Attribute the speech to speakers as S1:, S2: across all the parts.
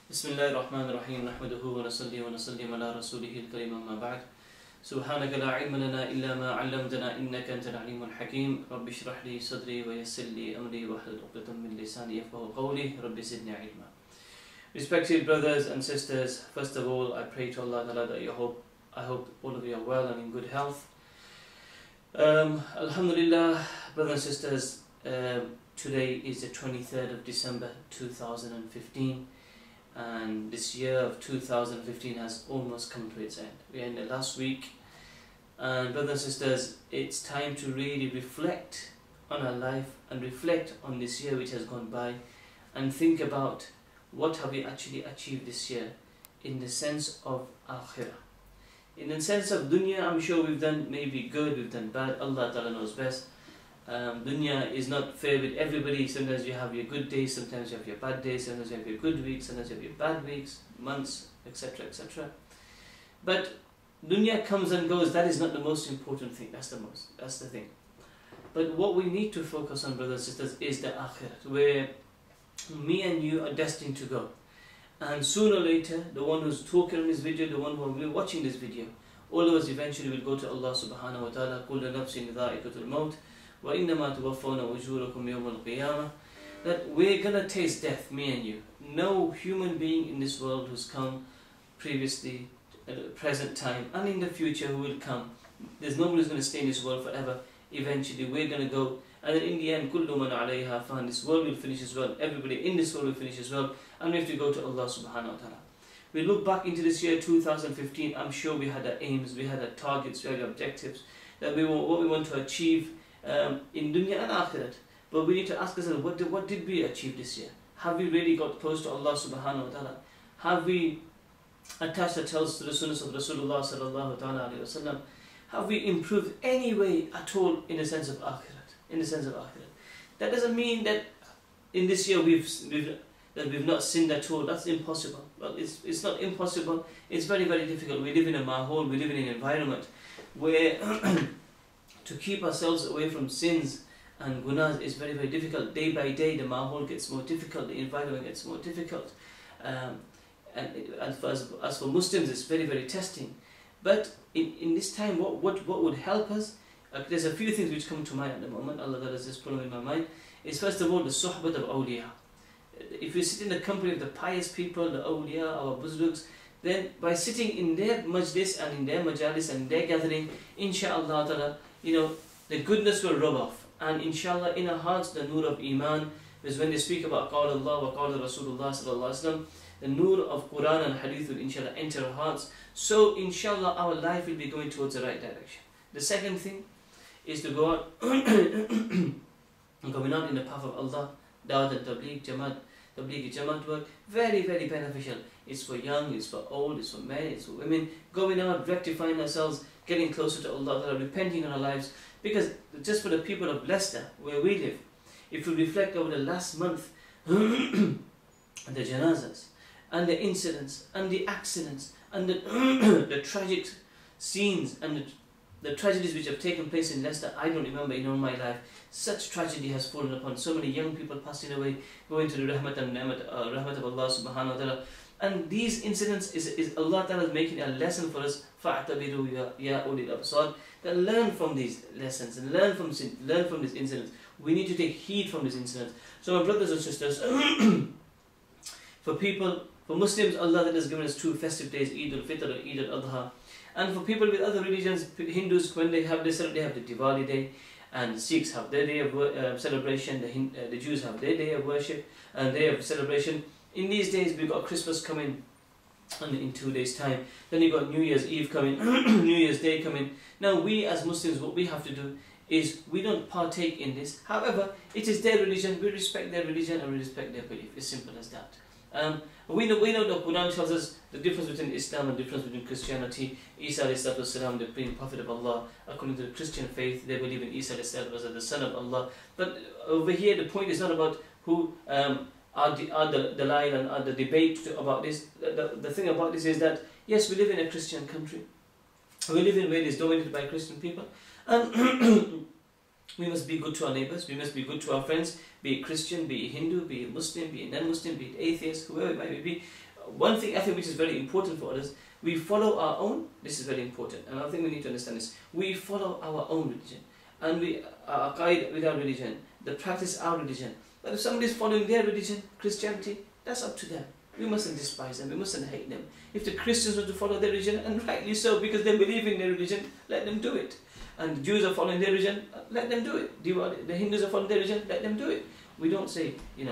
S1: بسم الله الرحمن الرحيم نحمده ونصلي ونسلم على رسوله الكريم أما بعد سبحانك لا علم لنا إلا ما علمتنا إنك أنت العليم الحكيم رب اشرح لي صدري ويسر لي أمري واحلل عقدة من لساني يفقهوا قولي رب زدني علما. Respected brothers and sisters, first of all I pray to Allah Ta'ala that I hope all of you are well and in good health. Alhamdulillah, brothers and sisters, today is the 23rd of December 2015. And this year of 2015 has almost come to its end. We are in the last week, and brothers and sisters, it's time to really reflect on our life and reflect on this year which has gone by and think about what have we actually achieved this year in the sense of akhirah. In the sense of dunya, I'm sure we've done maybe good, we've done bad, Allah Ta'ala knows best. Dunya is not fair with everybody. Sometimes you have your good days, sometimes you have your bad days, sometimes you have your good weeks, sometimes you have your bad weeks, months, etc, etc. But dunya comes and goes. That is not the most important thing. That's the thing. But what we need to focus on, brothers and sisters, is the akhirat, where me and you are destined to go. And sooner or later, the one who's talking on this video, the one who will be watching this video, all of us eventually will go to Allah subhanahu wa ta'ala. كُلُّ نَفْسٍ ذَائِقَةُ الْمَوْتِ وَإِنَّمَا تُوَفَّوْنَ أُجُورَكُمْ يَوْمَ الْقِيَامَةِ. That we're gonna taste death, me and you. No human being in this world who's come previously, at the present time, and in the future who will come. There's nobody who's gonna stay in this world forever. Eventually we're gonna go, and then in the end, كُلُّ مَنْ عَلَيْهَا فَانٍ. This world will finish as well. Everybody in this world will finish as well, and we have to go to Allah subhanahu wa ta'ala. We look back into this year 2015. I'm sure we had our aims, we had our targets, we had our objectives, that what we want to achieve in dunya and akhirat. But we need to ask ourselves, what did we achieve this year? Have we really got close to Allah subhanahu wa ta'ala? Have we attached ourselves to the sunnahs of Rasulullah sallallahu ta'ala alayhi wa sallam? Have we improved any way at all in the sense of akhirat? In the sense of akhirat. That doesn't mean that in this year we've not sinned at all. That's impossible. Well, it's not impossible. It's very, very difficult. We live in a mahol, we live in an environment where to keep ourselves away from sins and gunas is very, very difficult. Day by day the mahol gets more difficult, the environment gets more difficult. And as for Muslims, it's very, very testing. But in this time, what would help us? There's a few things which come to mind at the moment. Allah has just put them in my mind. Is first of all the suhbat of awliya. If we sit in the company of the pious people, the awliya, our buzrugs, then by sitting in their majlis and in their majalis and their gathering, inshaAllah ta'ala, the goodness will rub off. And inshallah, in our hearts, the nur of iman is when they speak about qala Allah wa qala Rasulullah sallallahu alaihi wasallam, the nur of Quran and Hadith will inshallah enter our hearts. So inshallah, our life will be going towards the right direction. The second thing is to go out, going out in the path of Allah, dawat and tabligh, jamaat work, very, very beneficial. It's for young, it's for old, it's for men, it's for women. Going out, rectifying ourselves, getting closer to Allah, repenting on our lives. Because just for the people of Leicester, where we live, if we reflect over the last month, the janazas, and the incidents, and the accidents, and the tragic scenes, and the tragedies which have taken place in Leicester, I don't remember in all my life, such tragedy has fallen upon so many young people passing away, going to the rahmat of Allah subhanahu wa ta'ala. And these incidents is Allah Ta'ala making a lesson for us. فَاعْتَبِرُوا يَا أُولِي الْأَبْصَارِ. That learn from these lessons and learn from these incidents. We need to take heed from these incidents. So my brothers and sisters, for Muslims, Allah that has given us two festive days, Eid al-Fitr and Eid al-Adha. And for people with other religions, Hindus, when they have the Diwali day, and Sikhs have their day of celebration, the Jews have their day of worship and day of celebration. In these days, we've got Christmas coming in 2 days' time. Then you've got New Year's Eve coming, New Year's Day coming. Now, we as Muslims, what we have to do is we don't partake in this. However, it is their religion. We respect their religion and we respect their belief. It's simple as that. We know the Quran tells us the difference between Islam and the difference between Christianity. Isa alayhi the being Prophet of Allah, according to the Christian faith, they believe in Isa alayhi as the son of Allah. But over here, the point is not about who are the line and are the debate about this. The thing about this is that yes, we live in a Christian country. We live in a way that is dominated by Christian people, and we must be good to our neighbours, we must be good to our friends, be it Christian, be it Hindu, be it Muslim, be it non-Muslim, be it atheist, whoever it might be. one thing I think which is very important for us, we follow our own. This is very important, and I think we need to understand this. We follow our own religion, and we guide with our religion, the practice our religion. But if somebody is following their religion, Christianity, that's up to them. We mustn't despise them, we mustn't hate them. If the Christians were to follow their religion, and rightly so, because they believe in their religion, let them do it. And the Jews are following their religion, let them do it. The Hindus are following their religion, let them do it. We don't say,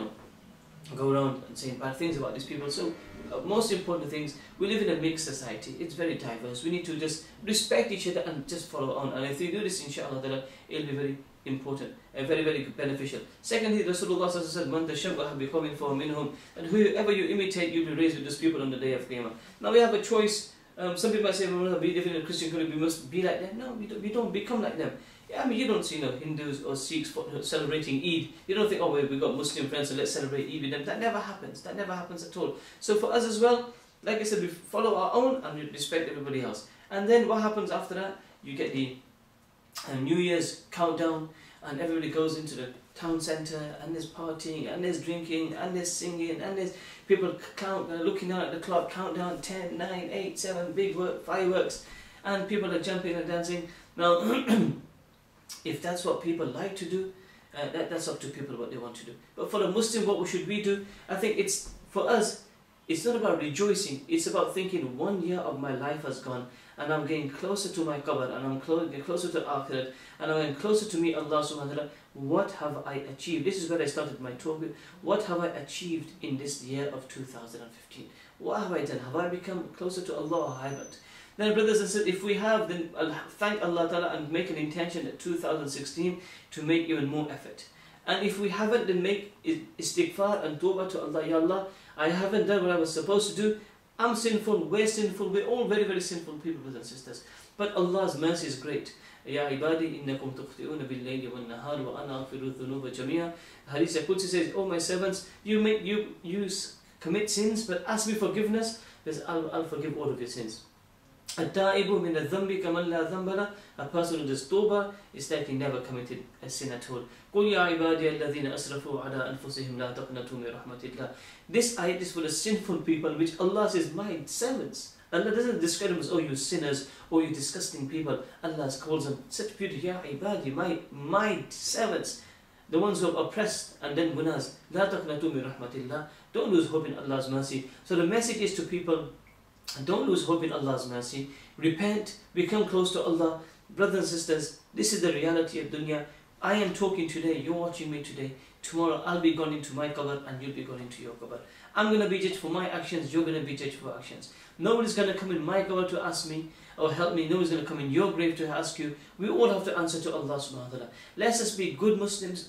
S1: go around and saying bad things about these people. So, most important things, we live in a mixed society. It's very diverse. We need to just respect each other and just follow on. And if we do this, inshallah, it'll be very important and very, very beneficial. Secondly, Rasulullah said, "Man tashabbaha biqawmin fahuwa minhum," and whoever you imitate, you'll be raised with those people on the day of Qiyamah. Now we have a choice. Some people might say, "Well, we live in a Christian community, we must be like them." No, we don't become like them. I mean, you don't see Hindus or Sikhs celebrating Eid. You don't think, "Oh, we've got Muslim friends, so let's celebrate Eid with them." That never happens. That never happens at all. So for us as well, like I said, we follow our own and we respect everybody else. And then what happens after that? You get the New Year's countdown, and everybody goes into the town centre, and there's partying, and there's drinking, and there's singing, and there's people looking out at the clock, countdown, 10, 9, 8, 7, big fireworks, and people are jumping and dancing. Now, if that's what people like to do, that's up to people what they want to do. But for a Muslim, what should we do? I think for us, it's not about rejoicing, it's about thinking 1 year of my life has gone, and I'm getting closer to my qabr, and I'm getting closer to Akhirat, and I'm getting closer to meet Allah subhanahu wa ta'ala. What have I achieved? This is where I started my talk with. What have I achieved in this year of 2015? What have I done? Have I become closer to Allah or haven't? Then brothers and sisters, if we have, then thank Allah ta'ala and make an intention at 2016 to make even more effort. And if we haven't, then make istighfar and tawbah to Allah. Ya Allah, I haven't done what I was supposed to do. I'm sinful, we're sinful, we're all very, very sinful people, brothers and sisters. But Allah's mercy is great. Ya ibadi innakum tukhti'una bil-layli wan-nahar wa ana aghfiru dhunuba jami'a. Hadith Qudsi says, "Oh my servants, you commit sins, but ask me forgiveness, because I'll forgive all of your sins." At-ta'ibu min adh-dhanbi kaman la dhanba lahu. A person who does tawbah is like he never committed a sin at all. قُلْ يَا عِبَادِيَ الَّذِينَ أَسْرَفُوا عَلَىٰ أَنفُسِهِمْ لَا تَقْنَطُوا مِنْ رَحْمَةِ اللَّهِ. This ayat is for the sinful people, which Allah says, my servants. Allah doesn't describe them as, "Oh, you sinners," or "you disgusting people." Allah calls them such beauty. "Ya ibadi," my servants, the ones who are oppressed and then winners. لَا تَقْنَطُوا مِنْ رَحْمَةِ اللَّهِ. Don't lose hope in Allah's mercy. So the message is to people, don't lose hope in Allah's mercy. Repent, become close to Allah. Brothers and sisters, this is the reality of dunya. I am talking today, you're watching me today. Tomorrow I'll be gone into my qabr and you'll be gone into your qabr. I'm going to be judged for my actions, you're going to be judged for actions. Nobody's going to come in my qabr to ask me or help me. Nobody's going to come in your grave to ask you. We all have to answer to Allah subhanahu wa ta'ala. Let us be good Muslims.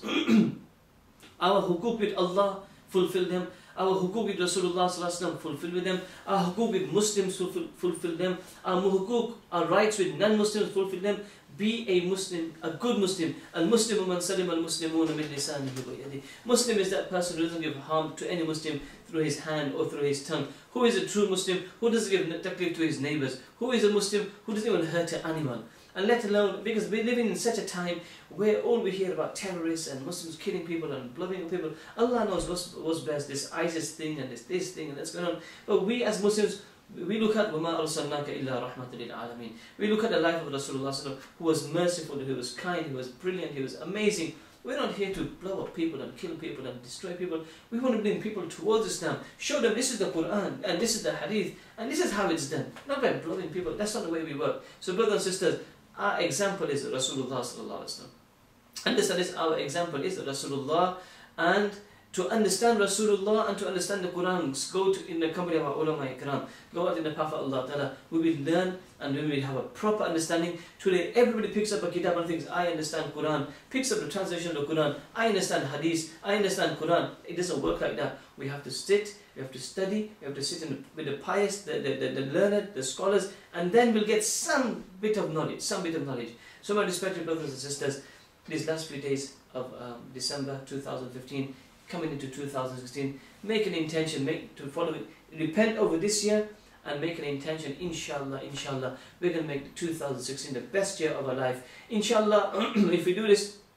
S1: Our hukuk with Allah, fulfill them. Our hukuk with Rasulullah sallallahu alaihi wasallam, fulfill with them. Our hukuk with Muslims, fulfill them. Our hukuk, our rights with non-Muslims, fulfill them. Be a Muslim, a good Muslim. Al-Muslimu man salim al-Muslimuna min lisanihi wa yadihi. Muslim is that person who doesn't give harm to any Muslim through his hand or through his tongue. Who is a true Muslim? Who doesn't give taklif to his neighbours? Who is a Muslim who doesn't even hurt an animal? And let alone, because we're living in such a time where all we hear about terrorists and Muslims killing people and blowing people. Allah knows what's best, this ISIS thing and this thing and that's going on. But we as Muslims, we look at وَمَا أَرْسَلْنَاكَ إِلَّا رَحْمَةً لِلْعَالَمِينَ. We look at the life of Rasulullah who was merciful, who was kind, who was brilliant, he was amazing. We're not here to blow up people and kill people and destroy people. We want to bring people towards Islam. Show them this is the Quran and this is the Hadith and this is how it's done. Not by blowing people. That's not the way we work. So brothers and sisters, our example is Rasulullah sallallahu alaihi wasallam. Understand this, our example is Rasulullah, and to understand Rasulullah and to understand the Quran, go in the company of our ulama ikram, go out in the path of Allah ta'ala. We will learn and we will have a proper understanding. Today everybody picks up a kitab and thinks, I understand Quran, picks up the translation of the Quran, I understand Hadith, I understand Quran. It doesn't work like that. We have to sit, we have to study, we have to sit with the pious, the learned, the scholars, and then we'll get some bit of knowledge, So my respected brothers and sisters, these last few days of December 2015, coming into 2016, make an intention, to follow it, repent over this year and make an intention, inshallah, we're going to make 2016 the best year of our life. Inshallah, if we do this,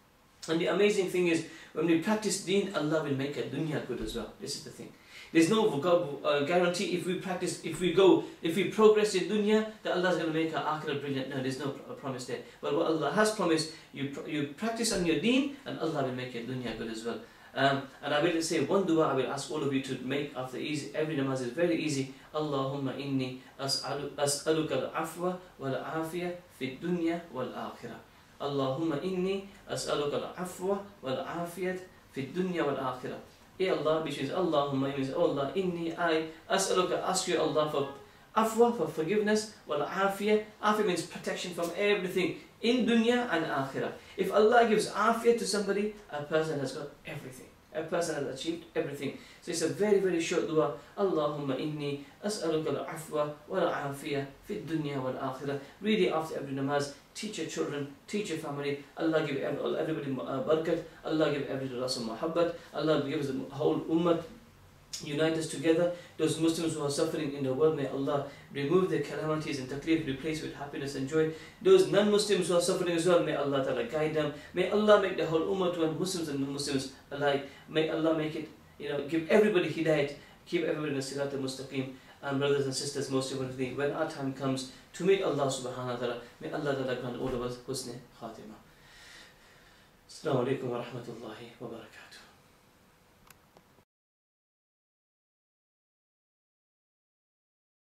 S1: And the amazing thing is, when we practice deen, Allah will make our dunya good as well. This is the thing. There's no guarantee if we progress in dunya, that Allah is going to make our akhirah brilliant. No, there's no promise there. But what Allah has promised, you practice on your deen, and Allah will make your dunya good as well. And I will say one dua I will ask all of you to make after every namaz is very easy. Allahumma inni as'aluka al-afwa wal-afiyah fi dunya wal-akhirah. Allahumma inni as'aluka al-afwa wal-afiyah fi dunya wal-akhirah. Ya Allah, which is Allahumma, means oh Allah, inni, I as'aluka, ask you Allah for afwa, for forgiveness, wal-afiyah. Afiyah means protection from everything in dunya and akhirah. If Allah gives afiyah to somebody, a person has got everything. A person has achieved everything. So it's a very, very short dua. Allahumma inni as'aluka al-afwa wal-afiyah fi dunya wal-akhirah. Read it after every namaz. Teach your children, teach your family. Allah give everybody barakat. Allah give everybody lots of muhabbat. Allah gives the whole ummah, unite us together. Those Muslims who are suffering in the world, may Allah remove their calamities and taklif, replace with happiness and joy. Those non-Muslims who are suffering as well, may Allah Ta'ala guide them. May Allah make the whole ummah to one, Muslims and non-Muslims alike. May Allah make it, give everybody hidayat, keep everybody in sirat al-mustaqim. And brothers and sisters, most importantly, when our time comes to meet Allah subhanahu wa ta'ala, may Allah Ta'ala grant all of us husn khatimah. Assalamu alaikum wa rahmatullahi wa barakatuh.